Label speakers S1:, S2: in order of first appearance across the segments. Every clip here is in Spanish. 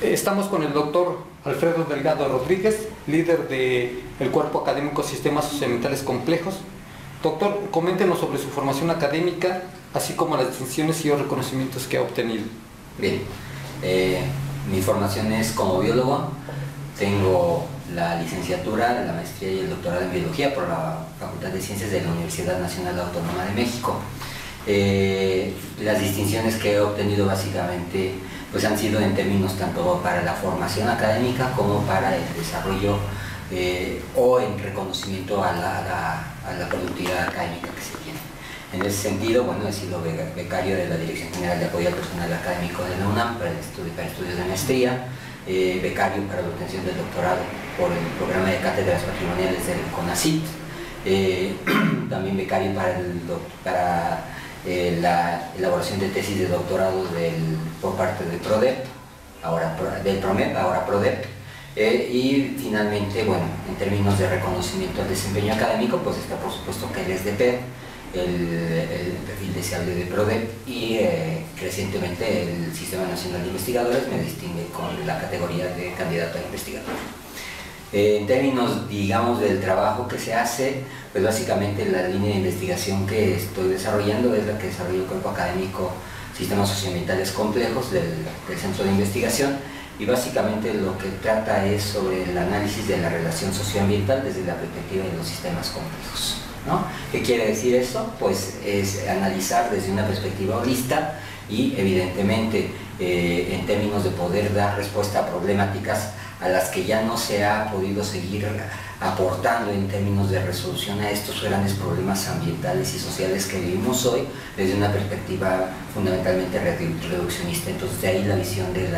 S1: Estamos con el doctor Alfredo Delgado Rodríguez, líder del Cuerpo Académico Sistemas Socioambientales Complejos. Doctor, coméntenos sobre su formación académica, así como las distinciones y los reconocimientos que ha obtenido.
S2: Bien, mi formación es como biólogo. Tengo la licenciatura, la maestría y el doctorado en biología por la Facultad de Ciencias de la Universidad Nacional Autónoma de México. Las distinciones que he obtenido básicamente pues han sido en términos tanto para la formación académica como para el desarrollo o en reconocimiento a la productividad académica que se tiene. En ese sentido, bueno, he sido becario de la Dirección General de Apoyo al Personal Académico de la UNAM para estudios de maestría, becario para la obtención del doctorado por el programa de cátedras patrimoniales del CONACYT, también becario para la elaboración de tesis de doctorado por parte del PRODEP, del PROMEP, ahora PRODEP, y finalmente, bueno, en términos de reconocimiento al desempeño académico, pues está por supuesto que el SDP, el perfil deseable de PRODEP, y recientemente el Sistema Nacional de Investigadores me distingue con la categoría de candidato a investigador. En términos, digamos, del trabajo que se hace, pues básicamente la línea de investigación que estoy desarrollando es la que desarrolla el Cuerpo Académico Sistemas Socioambientales Complejos del Centro de Investigación, y básicamente lo que trata es sobre el análisis de la relación socioambiental desde la perspectiva de los sistemas complejos, ¿no? ¿Qué quiere decir eso? Pues es analizar desde una perspectiva holista y evidentemente en términos de poder dar respuesta a problemáticas a las que ya no se ha podido seguir aportando en términos de resolución a estos grandes problemas ambientales y sociales que vivimos hoy desde una perspectiva fundamentalmente reduccionista. Entonces de ahí la visión de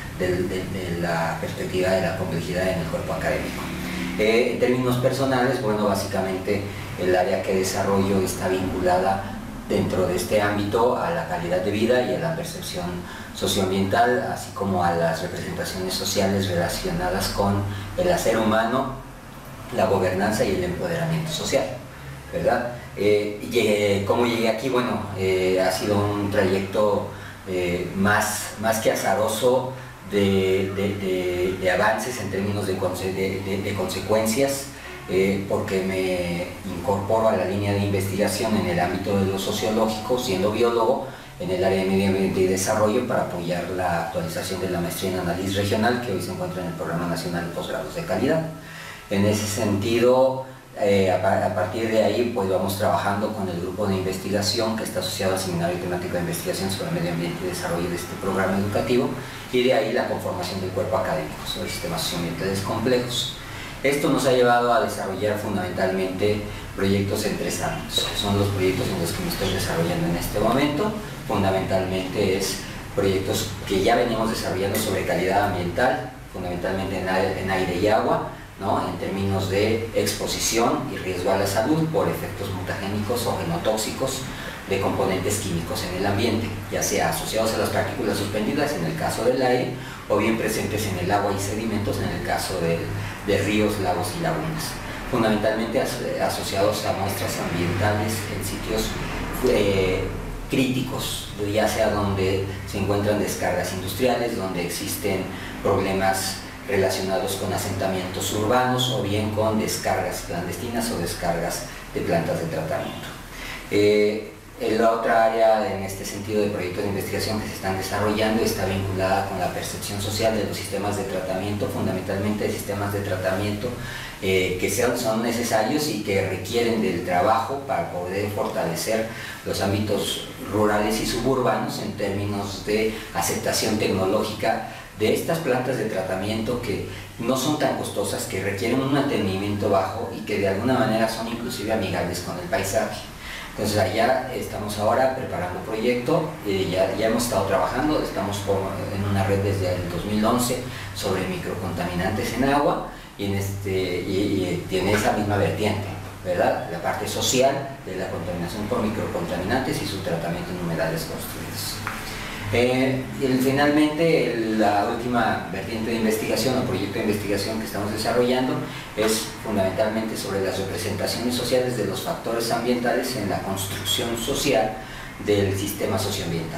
S2: la perspectiva de la complejidad en el cuerpo académico. En términos personales, bueno, básicamente el área que desarrollo está vinculada dentro de este ámbito a la calidad de vida y a la percepción socioambiental, así como a las representaciones sociales relacionadas con el hacer humano, la gobernanza y el empoderamiento social, ¿verdad? ¿Cómo llegué aquí? Bueno, ha sido un trayecto más que azaroso de avances en términos de consecuencias, porque me incorporo a la línea de investigación en el ámbito de lo sociológico, siendo biólogo, en el área de medio ambiente y desarrollo, para apoyar la actualización de la maestría en análisis regional, que hoy se encuentra en el Programa Nacional de Posgrados de Calidad. En ese sentido, a partir de ahí, pues vamos trabajando con el grupo de investigación que está asociado al Seminario Temático de Investigación sobre Medio Ambiente y Desarrollo de este programa educativo, y de ahí la conformación del cuerpo académico sobre sistemas socioambientales complejos. Esto nos ha llevado a desarrollar fundamentalmente proyectos en tres ámbitos, que son los proyectos en los que me estoy desarrollando en este momento. Fundamentalmente es proyectos que ya venimos desarrollando sobre calidad ambiental, fundamentalmente en aire y agua, ¿no? En términos de exposición y riesgo a la salud por efectos mutagénicos o genotóxicos de componentes químicos en el ambiente, ya sea asociados a las partículas suspendidas en el caso del aire, o bien presentes en el agua y sedimentos en el caso de ríos, lagos y lagunas, fundamentalmente asociados a muestras ambientales en sitios críticos, ya sea donde se encuentran descargas industriales, donde existen problemas relacionados con asentamientos urbanos, o bien con descargas clandestinas o descargas de plantas de tratamiento. La otra área en este sentido de proyectos de investigación que se están desarrollando está vinculada con la percepción social de los sistemas de tratamiento, fundamentalmente de sistemas de tratamiento que son necesarios y que requieren del trabajo para poder fortalecer los ámbitos rurales y suburbanos en términos de aceptación tecnológica de estas plantas de tratamiento que no son tan costosas, que requieren un mantenimiento bajo y que de alguna manera son inclusive amigables con el paisaje. Entonces allá estamos ahora preparando un proyecto, ya hemos estado trabajando, estamos en una red desde el 2011 sobre microcontaminantes en agua, y tiene esa misma vertiente, ¿verdad? La parte social de la contaminación por microcontaminantes y su tratamiento en humedales construidos. Finalmente, la última vertiente de investigación o proyecto de investigación que estamos desarrollando es fundamentalmente sobre las representaciones sociales de los factores ambientales en la construcción social del sistema socioambiental,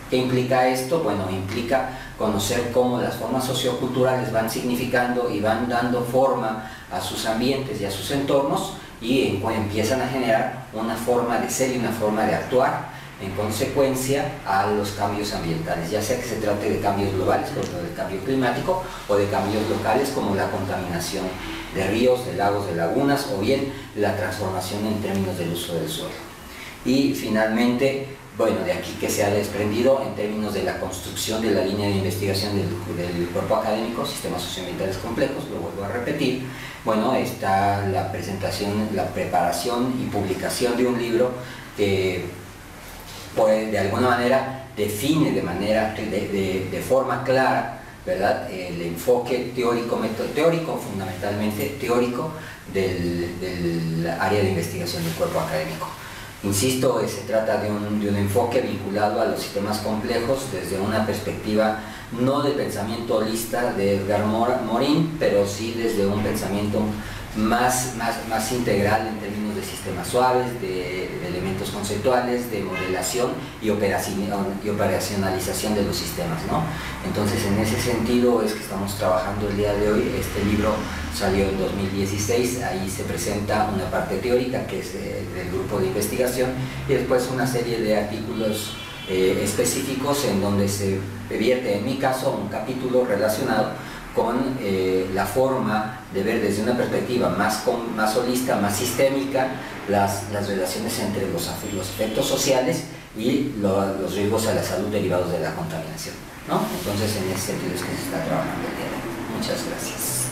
S2: ¿Qué implica esto? Bueno, implica conocer cómo las formas socioculturales van significando y van dando forma a sus ambientes y a sus entornos y empiezan a generar una forma de ser y una forma de actuar en consecuencia a los cambios ambientales, ya sea que se trate de cambios globales, como el cambio climático, o de cambios locales como la contaminación de ríos, de lagos, de lagunas, o bien la transformación en términos del uso del suelo. Y finalmente, bueno, de aquí que se ha desprendido en términos de la construcción de la línea de investigación del cuerpo académico, sistemas socioambientales complejos, lo vuelvo a repetir, bueno, está la presentación, la preparación y publicación de un libro que pues, de alguna manera define de forma clara, ¿verdad?, el enfoque teórico fundamentalmente teórico del área de investigación del cuerpo académico. Insisto, se trata de un enfoque vinculado a los sistemas complejos desde una perspectiva no del pensamiento holista de Edgar Morin, pero sí desde un pensamiento más integral en términos de sistemas suaves, de elementos conceptuales, de modelación y operacionalización de los sistemas, ¿no? Entonces, en ese sentido es que estamos trabajando el día de hoy. Este libro salió en 2016, ahí se presenta una parte teórica que es del grupo de investigación y después una serie de artículos específicos en donde se vierte, en mi caso, un capítulo relacionado con la forma de ver desde una perspectiva más holista, más sistémica, las relaciones entre los efectos sociales y los riesgos a la salud derivados de la contaminación, ¿no? Entonces, en ese sentido es que se está trabajando el día de hoy. Muchas gracias.